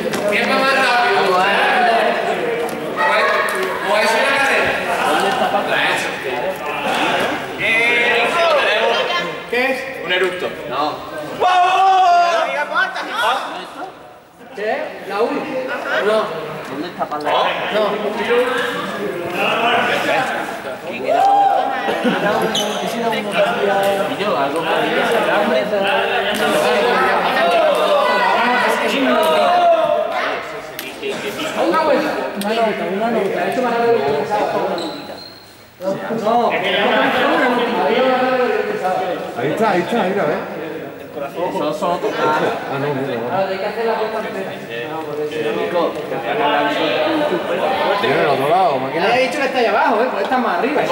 ¿Quién va más rápido? ¿O es una cadena? ¿Dónde está Paco? ¿Qué es? Un eructo. No. ¿Qué? ¿La U? No. ¿Dónde está Paco? No. ¿Quién era? Y yo, algo que Una vuelta. Una nota. Esto me ha dado lo que pensaba. No. Ahí está, mira, ¿ves? eso solo tocar. Ah, no, mira. Ahora hay que hacer la vuelta entera. Tiene el otro lado, máquina. He dicho que está ahí abajo, pues está más arriba.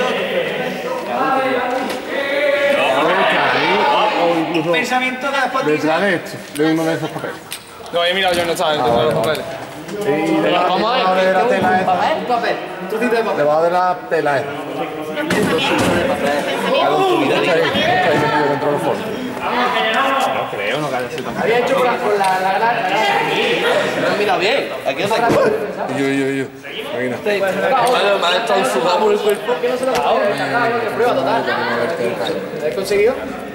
O incluso Pensamiento de después detrás de esto, de uno de esos papeles. No, he mirado yo, no estaba dentro de los papeles. Y debajo de la tela esta. Un papel, un trocito de papel. Debajo de la tela esta. Claro, un poquito está ahí metido dentro del fondo. No creo, no calla así tampoco. Había hecho con la gran. No he mirado bien. Aquí otra cosa. Y yo. Máquina. Vale, me ha estado sudado por el cuerpo. ¿Por qué no se lo puedo destacar? Que prueba total. ¿Lo has conseguido?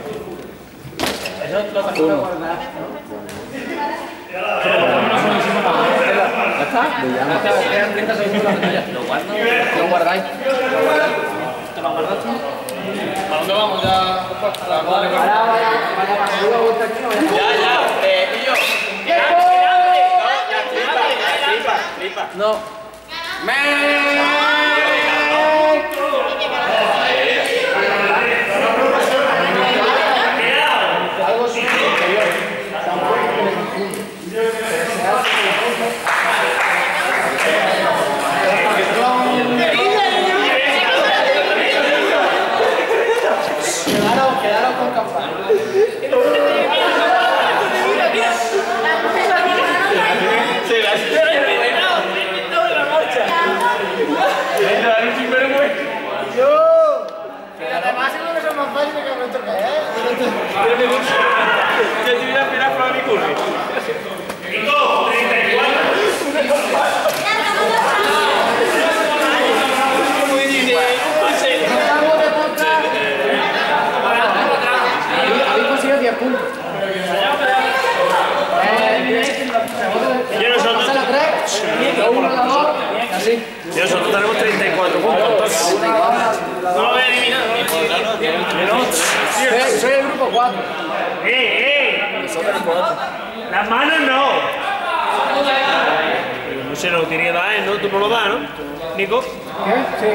¿Ya está? Quedan 30 segundos la pantalla. Lo guardo. Lo guardáis. ¿Te lo guardaste? ¿A dónde vamos ya? Vaya para arriba, vuelta aquí. Ya, pillo. Flipa. No. Algo superior. Tampoco que me confunde. Quedaros con campana. Además, es lo que son más fáciles que nuestro que Yo te voy a esperar para mi curry. habéis conseguido 10 puntos. Y nosotros, Pasa la 3, lo 1, la 2, así. y nosotros tenemos 34 puntos. No lo voy a eliminar. Soy el grupo 4. Las manos no. No sé, lo tiene que dar él, ¿no? Tú no lo das, ¿no? Nico. ¿Qué? Sí.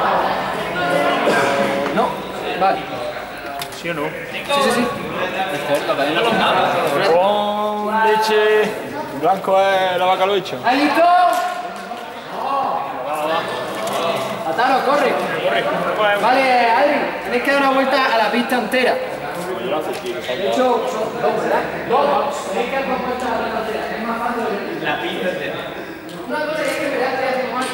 No. Vale. ¿Sí o no? Sí. Con leche. Blanco es la vaca lo hecho. ¿Ahí listo? Ataro, corre. Vale, Adri, tenéis que dar una vuelta a la pista entera. De hecho, son dos, ¿verdad? Dos. Tenéis que dar una vuelta a la pista entera. Es más fácil. La pista entera. Una cosa que hay que esperar, estoy haciendo mal.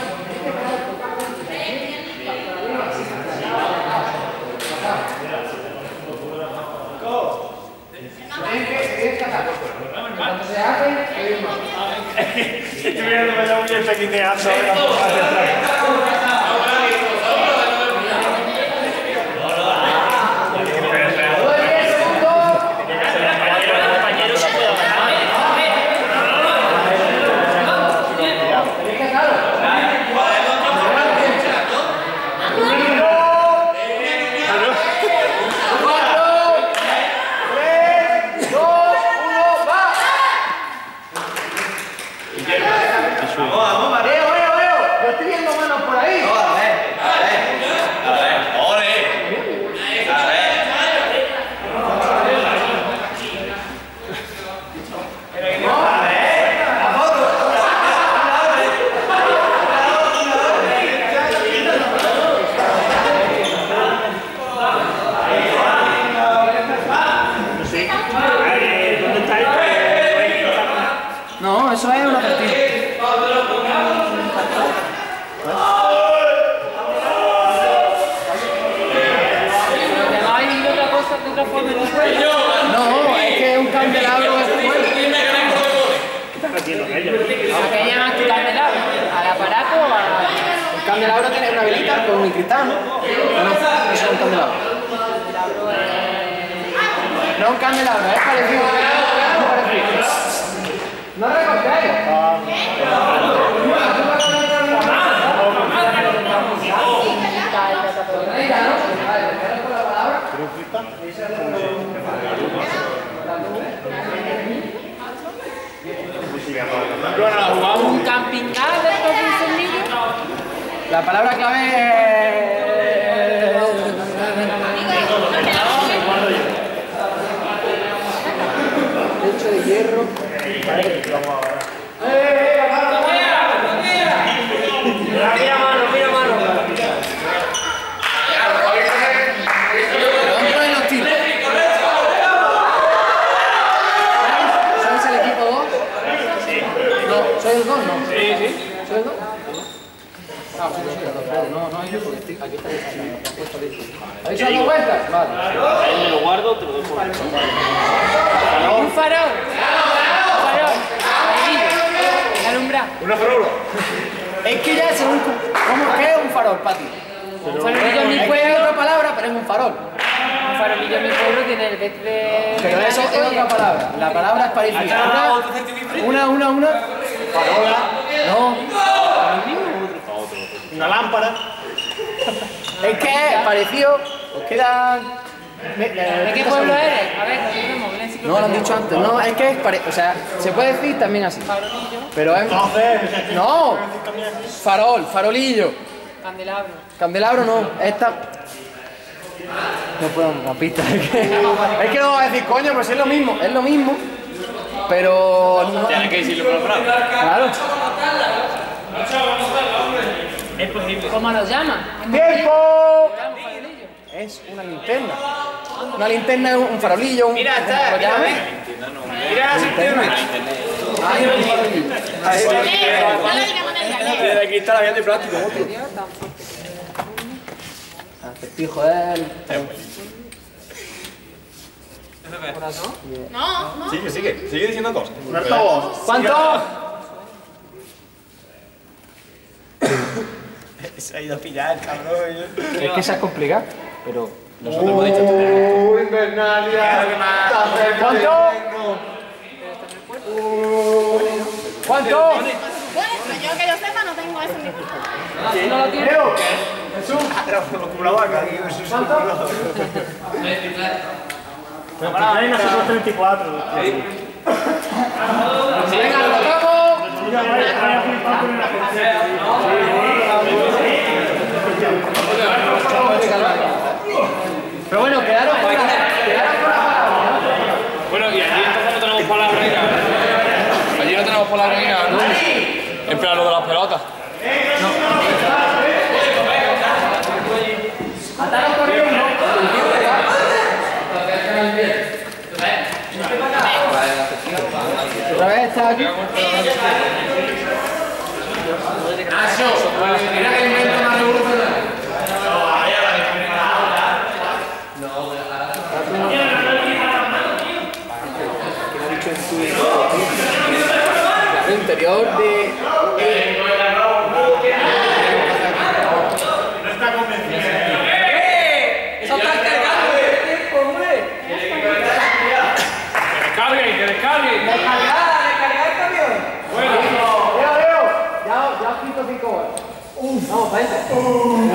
Cuando se hace, Estoy viendo que la uña está quiteando. No, eso es una partida. ¿Hay otra cosa de otra forma de juego? No, es que es un candelabro de fuego. aquí los reyes. ¿A qué llamas tu candelabro? ¿Al aparato o a...? El candelabro tiene una velita con un cristal, ¿no? No, eso es un candelabro. No un candelabro, es parecido. Es parecido. No recortéis. Un camping gas de estos incendios. La palabra clave es... Techo de hierro. Mira mano. ¿Sois el equipo 2? No, ¿soy el 2? No. Sí. ¿Soy el 2? Ah, pues yo soy el 2, espérate, no hay yo porque aquí está el... ¿Habéis dado vueltas? Vale. Me lo guardo, te lo doy por ahí. Un farol. Alumbrar. Una farola. Es que ya según... ¿Qué es un farol, Pati? Un farolillo en mi Es que es pueblo. otra palabra, pero es un farol. Un farolillo en mi pueblo tiene el vez de... Pero eso es otra palabra. La palabra es parecida. Una. Farola. No. Una lámpara. Es que es parecido. Os queda... ¿De qué pueblo eres? A ver, lo tenemos. No, lo han dicho antes. No, es que es parecido. O sea, se puede decir también así. Farolillo. Pero es... No. Farol, farolillo. Candelabro. Candelabro no. Esta... No puedo dar una pista. Es que no voy a decir, coño, pues es lo mismo. Es lo mismo. Pero... No. Tienes que decirlo por la palabra. Claro. Es posible. ¿Cómo los llaman? ¡Tiempo! Un farolillo. Es una linterna. Una linterna es un farolillo. Mira, está. Mira, desde aquí está la vía de plástico. Acertijo él. No. Sigue diciendo cosas. ¿Cuánto? Se ha ido a pillar, cabrón. Es que se es complicado, pero... ¿Cuánto? ¿Cuánto? Bueno, yo que yo sepa no tengo eso en mi cuenta. ¿No lo tienes? Como la vaca. ¿Cuánto? 33 nosotros 34. Venga, lo tocamos. Pero bueno, quedaron con la palabra. Bueno, y aquí entonces no tenemos palabras ni nada. Allí no tenemos palabras ni nada, ¿no? En plan lo de las pelotas. Ataron corriendo. Otra vez está aquí. Mira que invento una revolución. El interior de... ¡Eso está cargando de tiempo, hombre! Que descarguen. ¡Descargar el camión! Leo. Ya os quito 5 horas. Vamos, para este. 5,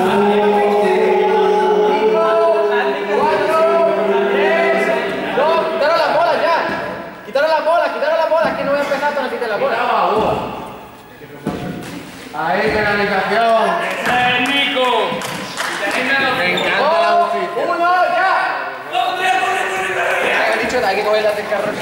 4, 3, 2. Quitaron las bolas ya. Quitaron las bolas, que no voy a empezar hasta no quiten las bolas. Ahí, penalización. ¡Ese es Nico! Me encanta la justicia. 1, ya. Ya he dicho, hay que coger las del carro.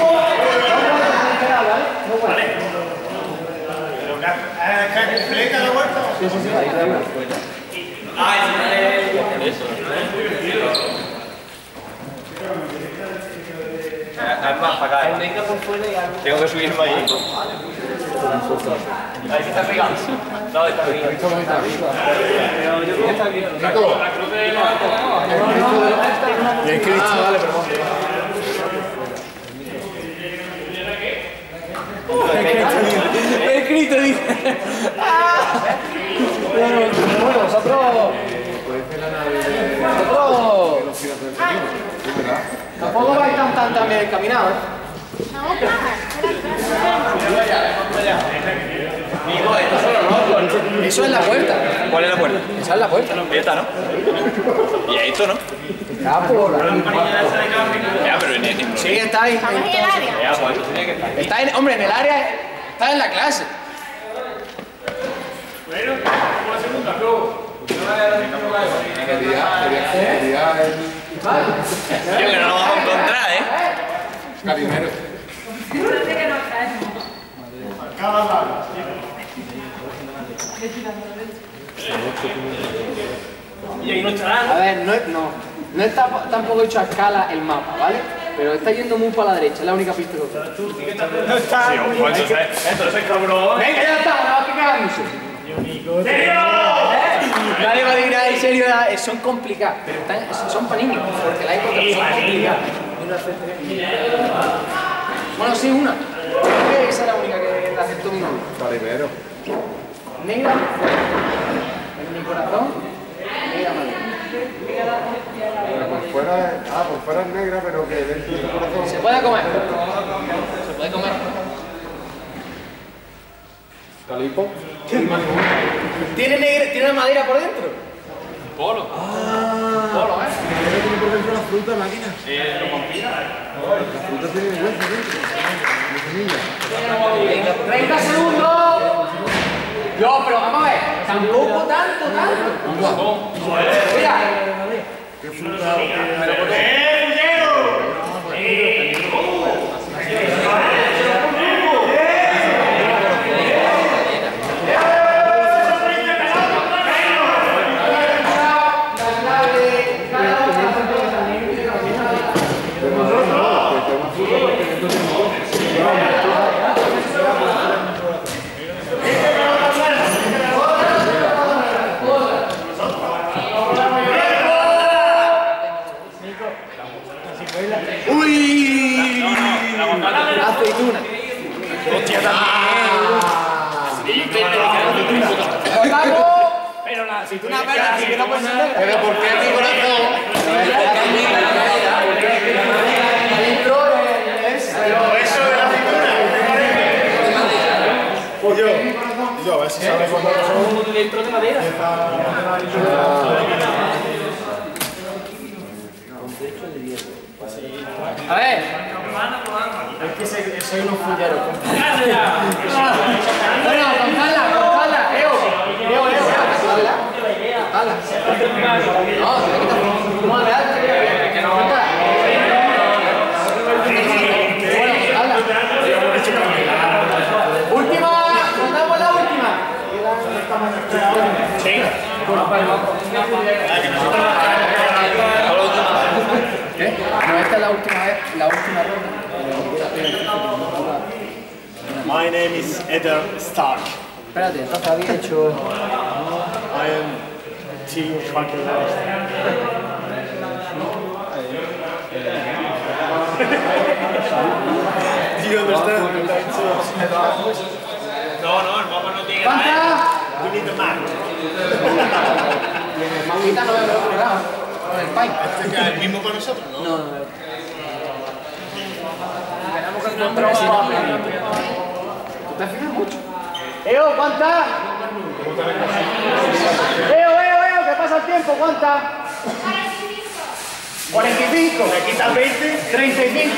Es más, para acá. Tengo que subirme ahí. Ahí sí está pegado. No, está pegado. Bien, Cristo. Vale, perdón. He escrito, dice. Bueno, vosotros tampoco vais tan bien encaminados, ¿eh? No, claro. Eso es la puerta. ¿Cuál es la puerta? Esa es la puerta. Esta, ¿no? Y esto, ¿no? Ya, pero en Sí, está ahí. Estamos en el área. ya, pues esto tiene que estar. Está en, hombre, en el área, está en la clase. Tío, que no nos vamos a encontrar, ¿eh? Carimero. Y ahí no estarán. A ver, no está tampoco hecho a escala el mapa, ¿vale? Pero está yendo muy para la derecha, es la única pista que tengo. No está. Sí, pues entonces cabrón. Venga, ya está, no va quejándose. Nadie va a adivinar en serio, son complicadas, pero son para niños, porque la época son complicadas. Bueno, sí, una. Creo que esa es la única que la aceptó mi novio. Carimero. Negra, en mi corazón, negra madera. Pero por fuera es negra, pero que dentro de tu corazón. Se puede comer. Se puede comer. Calipo. ¿Tiene madera por dentro? Polo. Polo, ¿eh? Tiene por dentro la fruta, máquina. ¿Lo confía? La fruta tiene hueso dentro. De semilla. 30 segundos. Yo, pero vamos a ver. Tampoco tanto. Mira. ¿Qué fruta? Aceituna. Hostia, también. Pero la aceituna verde, así que no puede ser. Pero ¿por qué mi corazón? Pero eso de la aceituna. Pues yo, a ver si sabes cómo son. Dentro de madera. A ver. Es que soy unos fulleros. Bueno, contadla. Contadla. No, te quitas. No, adelante. Que no cuenta. Bueno, contadla. Última. Contamos la última. Sí. ¿Qué? No, esta es la última vez, la última ronda. My name is Eder Stark. Espérate, entonces había hecho. I am Team Fucking Do you understand? No, el mapa no tiene nada. ¿Cuántas? We need the map. Manguita no me lo he colgado. Con el pain. ¿Este es el mismo para nosotros? No. No. Tenemos que encontrar un mapa. ¿Tú te fijas mucho? ¿Cuántas? ¿Qué pasa el tiempo? ¿Cuántas? 45. ¿Le quitas 20? 35.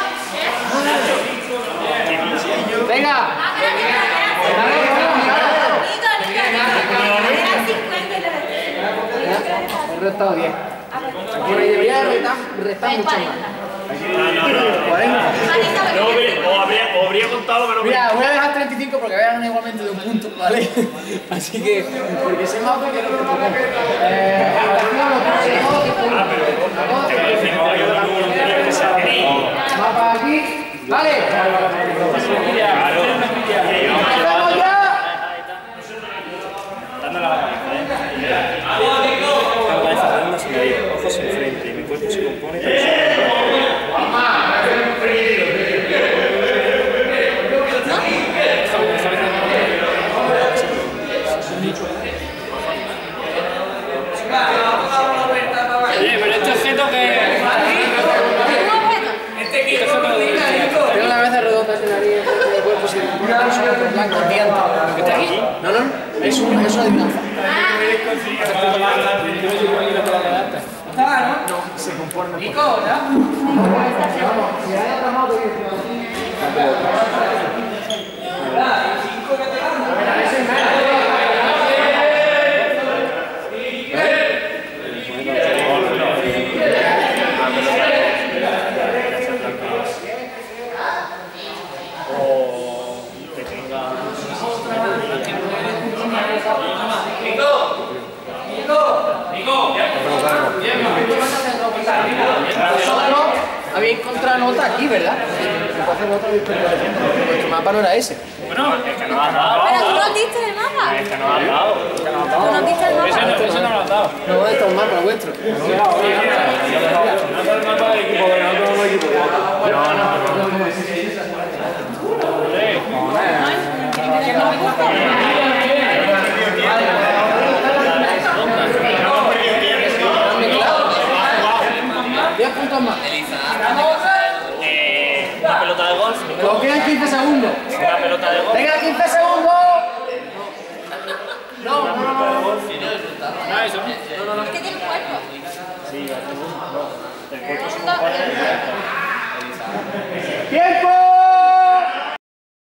Venga. He restado 10. Aquí debería restar mucho más. No. 40. O habría contado, pero... Mira, voy a dejar 35 porque voy a ganar igualmente de un punto, ¿vale? Así que, porque soy más pequeño que tú. Mapa aquí. Vale. ¡Vamos ya! La cabeza redonda se me ha ido, ojos enfrente y mi cuerpo se compone de otro blanco, diente. ¿Qué está aquí? No, es una adivinanza. No, se compone. Nico, ¿verdad? Vamos, si hay otra moto que había encontrado nota aquí, ¿verdad? Nuestro mapa no era ese. Bueno, es que no lo has dado. Pero tú nos diste el mapa. Es que no lo has dado. Tú nos diste el mapa. Ese no lo has dado. No, ¿dónde está el mapa vuestro? No es el mapa del equipo, pero no tengo un equipo. Una pelota de golf. Nos quedan 15 segundos. Una pelota de golf. ¡Venga, 15 segundos! No. Ah, eso no. Es que tiene un cuerpo. Sí, el cuerpo Segundo,